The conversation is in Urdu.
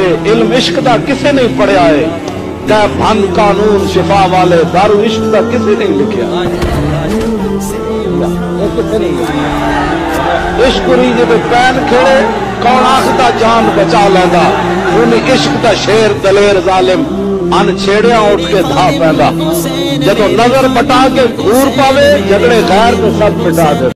علم عشق دا کسے نہیں پڑھیا ہے کہ بھن قانون شفا والے دارو عشق دا کسے نہیں لکھیا عشق ریجے دے پین کھڑے کون آخدا جان بچا لیندا انہیں عشق دا شیر دلیر ظالم ان چھیڑیاں اٹھ کے دھا پیندا جدو نظر بٹا کے گھور پاوے جھگڑے غیر کو سب مٹا دے